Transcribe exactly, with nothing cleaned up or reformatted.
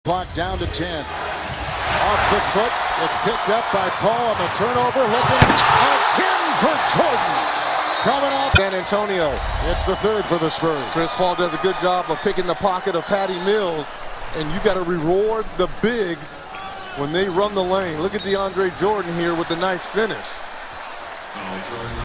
Clock down to ten. Off the foot. It's picked up by Paul on the turnover. Looking again for Jordan. Coming off San Antonio. It's the third for the Spurs. Chris Paul does a good job of picking the pocket of Patty Mills. And you got to reward the bigs when they run the lane. Look at DeAndre Jordan here with the nice finish.